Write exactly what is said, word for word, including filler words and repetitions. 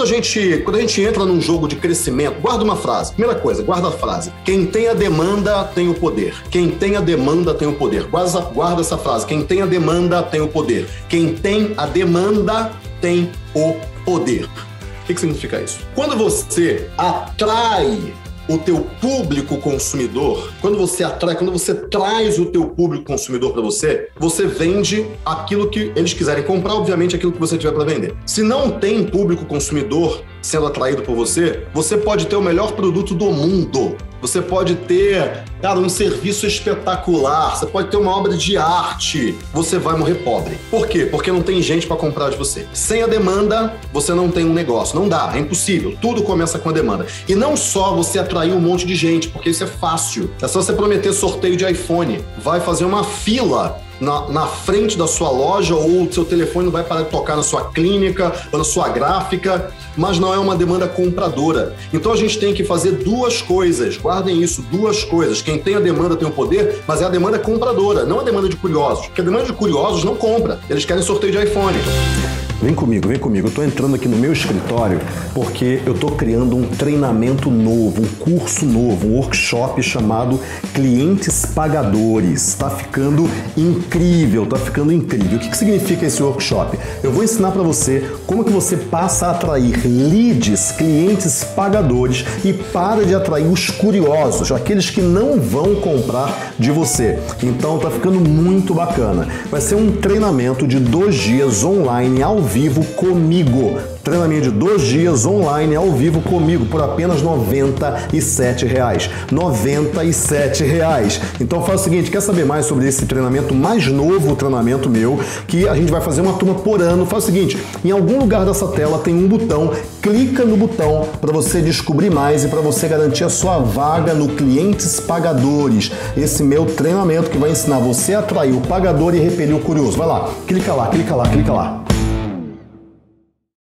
quando a gente, quando a gente entra num jogo de crescimento, guarda uma frase. Primeira coisa, guarda a frase. Quem tem a demanda tem o poder. Quem tem a demanda tem o poder. Guarda, guarda essa frase. Quem tem a demanda tem o poder. Quem tem a demanda tem o poder. O que que significa isso? Quando você atrai o teu público consumidor, quando você atrai, quando você traz o teu público consumidor para você, você vende aquilo que eles quiserem comprar, obviamente aquilo que você tiver para vender. Se não tem público consumidor sendo atraído por você, você pode ter o melhor produto do mundo. Você pode ter, cara, um serviço espetacular, você pode ter uma obra de arte, você vai morrer pobre. Por quê? Porque não tem gente para comprar de você. Sem a demanda, você não tem um negócio. Não dá, é impossível. Tudo começa com a demanda. E não só você atrair um monte de gente, porque isso é fácil. É só você prometer sorteio de iPhone. Vai fazer uma fila Na, na frente da sua loja, ou o seu telefone não vai parar de tocar na sua clínica ou na sua gráfica, mas não é uma demanda compradora. Então a gente tem que fazer duas coisas, guardem isso, duas coisas. Quem tem a demanda tem o poder, mas é a demanda compradora, não a demanda de curiosos, porque a demanda de curiosos não compra, eles querem sorteio de iPhone. Vem comigo, vem comigo. Eu tô entrando aqui no meu escritório porque eu tô criando um treinamento novo, um curso novo, um workshop chamado Clientes Pagadores. Tá ficando incrível, tá ficando incrível. O que que significa esse workshop? Eu vou ensinar para você como que você passa a atrair leads, clientes pagadores, e para de atrair os curiosos, aqueles que não vão comprar de você. Então tá ficando muito bacana. Vai ser um treinamento de dois dias online ao vivo comigo. Treinamento de dois dias online ao vivo comigo por apenas noventa e sete reais. noventa e sete reais. Então faz o seguinte, quer saber mais sobre esse treinamento mais novo, treinamento meu, que a gente vai fazer uma turma por ano. Faz o seguinte, em algum lugar dessa tela tem um botão, clica no botão para você descobrir mais e para você garantir a sua vaga no Clientes Pagadores. Esse meu treinamento que vai ensinar você a atrair o pagador e repelir o curioso. Vai lá, clica lá, clica lá, clica lá.